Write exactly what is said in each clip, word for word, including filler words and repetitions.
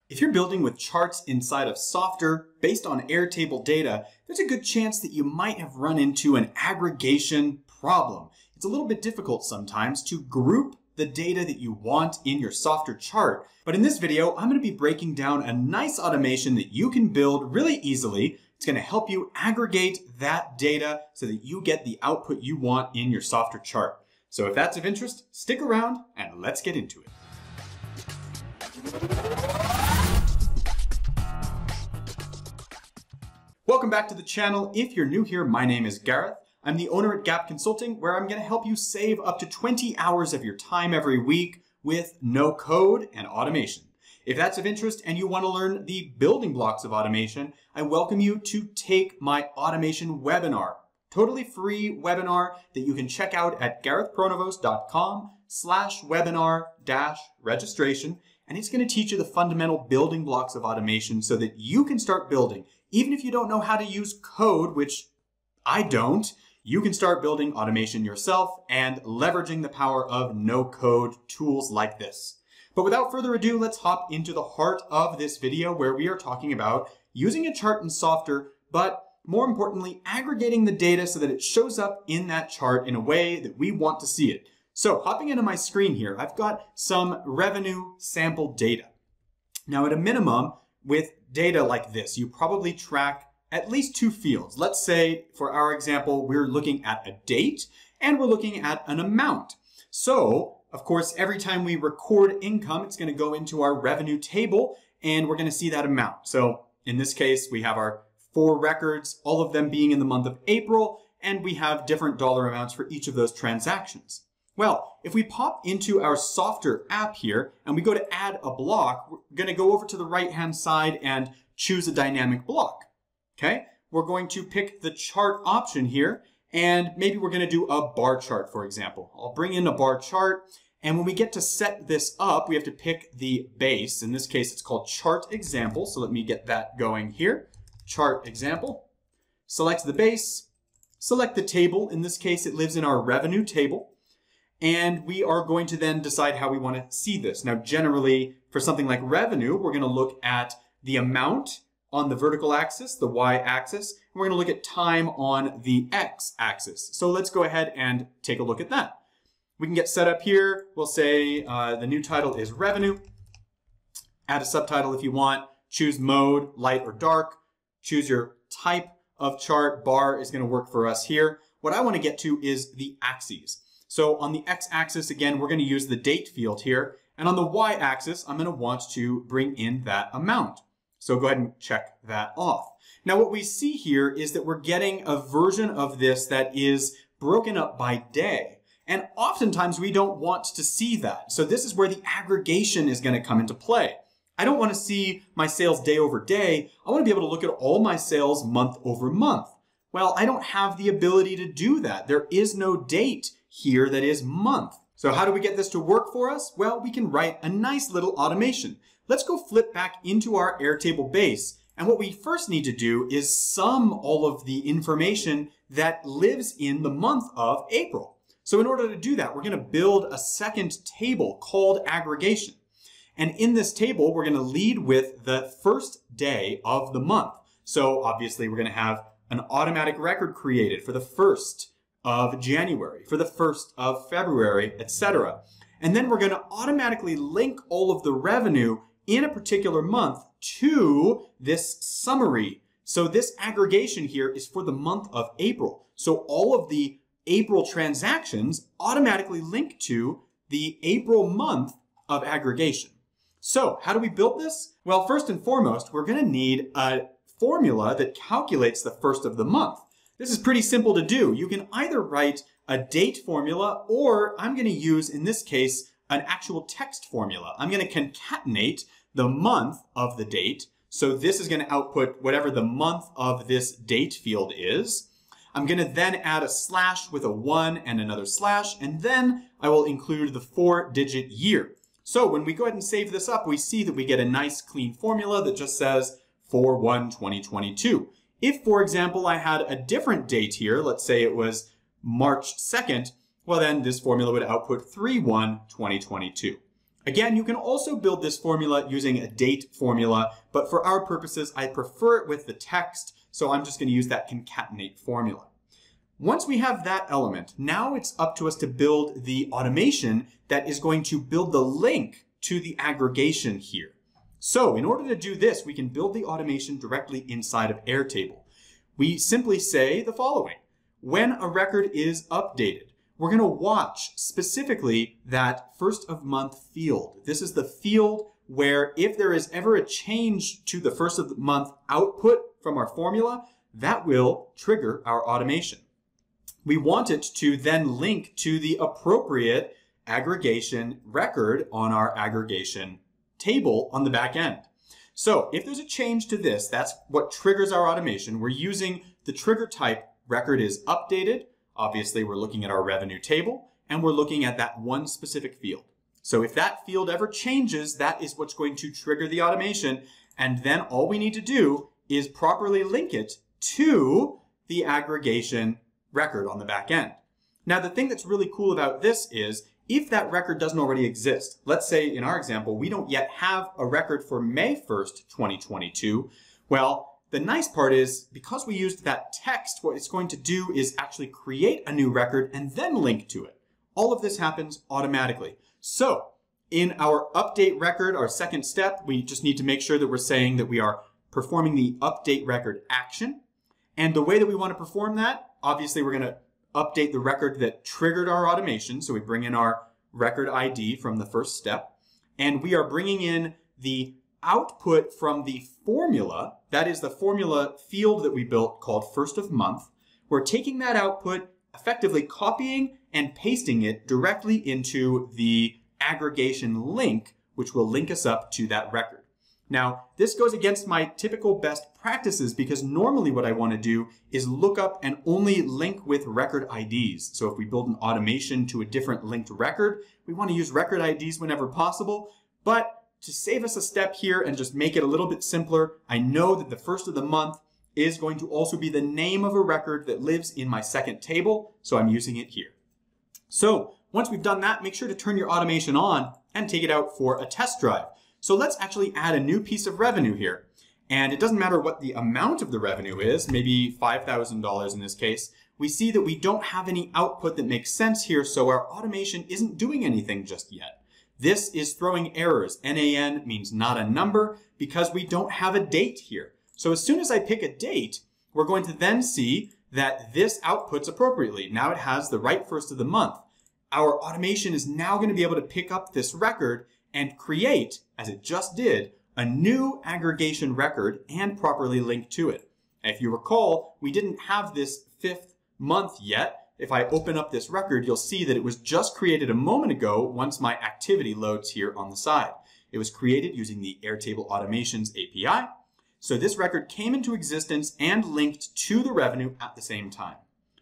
If you're building with charts inside of Softer based on Airtable data, there's a good chance that you might have run into an aggregation problem. It's a little bit difficult sometimes to group the data that you want in your Softer chart. But in this video, I'm going to be breaking down a nice automation that you can build really easily. It's going to help you aggregate that data so that you get the output you want in your Softer chart. So if that's of interest, stick around and let's get into it. Welcome back to the channel. If you're new here, my name is Gareth. I'm the owner at Gap Consulting, where I'm going to help you save up to twenty hours of your time every week with no code and automation. If that's of interest and you want to learn the building blocks of automation, I welcome you to take my automation webinar. Totally free webinar that you can check out at garethpronovost.com slash webinar dash registration. And it's going to teach you the fundamental building blocks of automation so that you can start building. Even if you don't know how to use code, which I don't, you can start building automation yourself and leveraging the power of no-code tools like this. But without further ado, let's hop into the heart of this video where we are talking about using a chart in Softer, but more importantly, aggregating the data so that it shows up in that chart in a way that we want to see it. So hopping into my screen here, I've got some revenue sample data. Now at a minimum, with data like this, you probably track at least two fields. Let's say for our example, we're looking at a date and we're looking at an amount. So of course, every time we record income, it's going to go into our revenue table and we're going to see that amount. So in this case, we have our four records, all of them being in the month of April, and we have different dollar amounts for each of those transactions. Well, if we pop into our Softer app here and we go to add a block, we're going to go over to the right-hand side and choose a dynamic block. Okay, we're going to pick the chart option here, and maybe we're going to do a bar chart, for example. I'll bring in a bar chart, and when we get to set this up, we have to pick the base. In this case, it's called chart example. So let me get that going here. Chart example. Select the base. Select the table. In this case, it lives in our revenue table. And we are going to then decide how we want to see this. Now, generally, for something like revenue, we're going to look at the amount on the vertical axis, the y-axis, and we're going to look at time on the x-axis. So let's go ahead and take a look at that. We can get set up here. We'll say uh, the new title is revenue. Add a subtitle if you want. Choose mode, light or dark. Choose your type of chart. Bar is going to work for us here. What I want to get to is the axes. So on the x-axis, again, we're going to use the date field here. And on the y-axis, I'm going to want to bring in that amount. So go ahead and check that off. Now what we see here is that we're getting a version of this that is broken up by day. And oftentimes we don't want to see that. So this is where the aggregation is going to come into play. I don't want to see my sales day over day. I want to be able to look at all my sales month over month. Well, I don't have the ability to do that. There is no date here that is month. So how do we get this to work for us? Well, we can write a nice little automation. Let's go flip back into our Airtable base. And what we first need to do is sum all of the information that lives in the month of April. So in order to do that, we're going to build a second table called aggregation. And in this table, we're going to lead with the first day of the month. So obviously we're going to have an automatic record created for the first of January, for the first of February, et cetera. And then we're going to automatically link all of the revenue in a particular month to this summary. So this aggregation here is for the month of April. So all of the April transactions automatically link to the April month of aggregation. So how do we build this? Well, first and foremost, we're going to need a formula that calculates the first of the month. This is pretty simple to do. You can either write a date formula, or I'm going to use, in this case, an actual text formula. I'm going to concatenate the month of the date. So this is going to output whatever the month of this date field is. I'm going to then add a slash with a one and another slash, and then I will include the four-digit year. So when we go ahead and save this up, we see that we get a nice clean formula that just says four one twenty twenty-two. If, for example, I had a different date here, let's say it was March second, well then this formula would output three one twenty twenty-two. Again, you can also build this formula using a date formula, but for our purposes, I prefer it with the text, so I'm just going to use that concatenate formula. Once we have that element, now it's up to us to build the automation that is going to build the link to the aggregation here. So in order to do this, we can build the automation directly inside of Airtable. We simply say the following: when a record is updated, we're going to watch specifically that first of month field. This is the field where if there is ever a change to the first of the month output from our formula, that will trigger our automation. We want it to then link to the appropriate aggregation record on our aggregation table on the back end. So if there's a change to this, that's what triggers our automation. We're using the trigger type record is updated. Obviously, we're looking at our revenue table, and we're looking at that one specific field. So if that field ever changes, that is what's going to trigger the automation. And then all we need to do is properly link it to the aggregation record on the back end. Now, the thing that's really cool about this is if that record doesn't already exist, let's say in our example, we don't yet have a record for May first, twenty twenty-two. Well, the nice part is because we used that text, what it's going to do is actually create a new record and then link to it. All of this happens automatically. So in our update record, our second step, we just need to make sure that we're saying that we are performing the update record action. And the way that we want to perform that, obviously we're going to update the record that triggered our automation. So we bring in our record I D from the first step, and we are bringing in the output from the formula. That is the formula field that we built called first of month. We're taking that output, effectively copying and pasting it directly into the aggregation link, which will link us up to that record. Now, this goes against my typical best practices because normally what I want to do is look up and only link with record I Ds. So if we build an automation to a different linked record, we want to use record I Ds whenever possible. But to save us a step here and just make it a little bit simpler, I know that the first of the month is going to also be the name of a record that lives in my second table, so I'm using it here. So once we've done that, make sure to turn your automation on and take it out for a test drive. So let's actually add a new piece of revenue here. And it doesn't matter what the amount of the revenue is, maybe five thousand dollars in this case. We see that we don't have any output that makes sense here, so our automation isn't doing anything just yet. This is throwing errors. N A N means not a number because we don't have a date here. So as soon as I pick a date, we're going to then see that this outputs appropriately. Now it has the right first of the month. Our automation is now going to be able to pick up this record and create, as it just did, a new aggregation record and properly link to it. And if you recall, we didn't have this fifth month yet. If I open up this record, you'll see that it was just created a moment ago once my activity loads here on the side. It was created using the Airtable Automations A P I. So this record came into existence and linked to the revenue at the same time.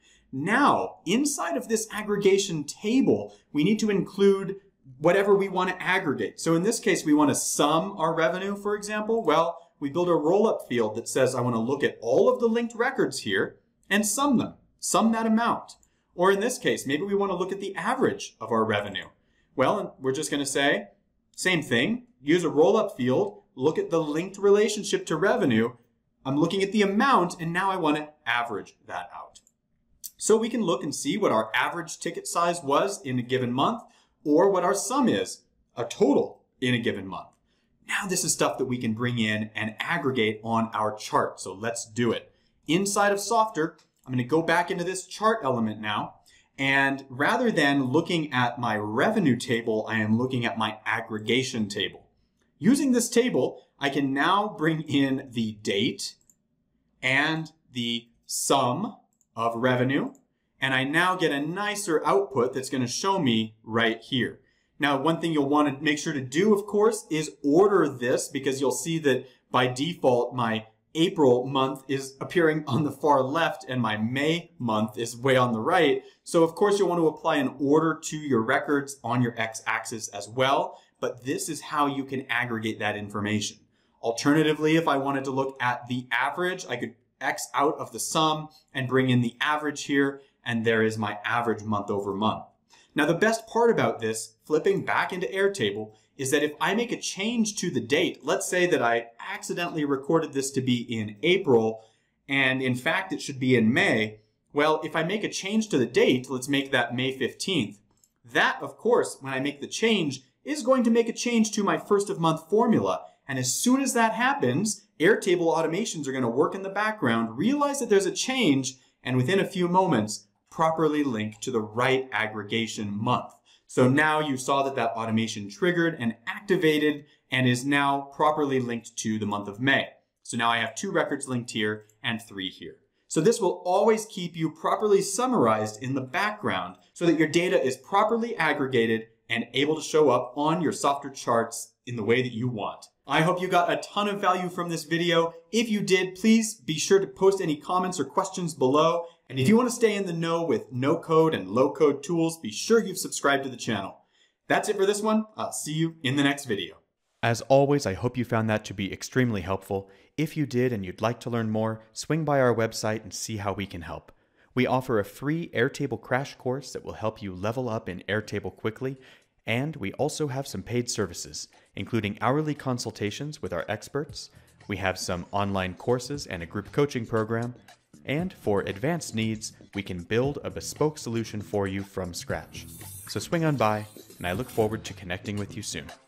Now, inside of this aggregation table, we need to include whatever we want to aggregate. So in this case, we want to sum our revenue, for example. Well, we build a roll-up field that says I want to look at all of the linked records here and sum them, sum that amount. Or in this case, maybe we want to look at the average of our revenue. Well, we're just going to say, same thing, use a roll-up field, look at the linked relationship to revenue. I'm looking at the amount, and now I want to average that out. So we can look and see what our average ticket size was in a given month, or what our sum is, a total in a given month. Now this is stuff that we can bring in and aggregate on our chart. So let's do it. Inside of Softer, I'm going to go back into this chart element now. And rather than looking at my revenue table, I am looking at my aggregation table. Using this table, I can now bring in the date and the sum of revenue. And I now get a nicer output that's going to show me right here. Now, one thing you'll want to make sure to do, of course, is order this because you'll see that by default, my April month is appearing on the far left and my May month is way on the right. So of course, you'll want to apply an order to your records on your x-axis as well. But this is how you can aggregate that information. Alternatively, if I wanted to look at the average, I could X out of the sum and bring in the average here. And there is my average month over month. Now, the best part about this, flipping back into Airtable, is that if I make a change to the date, let's say that I accidentally recorded this to be in April, and in fact it should be in May. Well, if I make a change to the date, let's make that May fifteenth, that, of course, when I make the change, is going to make a change to my first of month formula. And as soon as that happens, Airtable automations are going to work in the background, realize that there's a change, and within a few moments, properly link to the right aggregation month. So now you saw that that automation triggered and activated and is now properly linked to the month of May. So now I have two records linked here and three here. So this will always keep you properly summarized in the background so that your data is properly aggregated and able to show up on your software charts in the way that you want. I hope you got a ton of value from this video. If you did, please be sure to post any comments or questions below. And if you want to stay in the know with no-code and low-code tools, be sure you've subscribed to the channel. That's it for this one. I'll see you in the next video. As always, I hope you found that to be extremely helpful. If you did and you'd like to learn more, swing by our website and see how we can help. We offer a free Airtable crash course that will help you level up in Airtable quickly, and we also have some paid services, including hourly consultations with our experts. We have some online courses and a group coaching program, and for advanced needs, we can build a bespoke solution for you from scratch. So swing on by, and I look forward to connecting with you soon.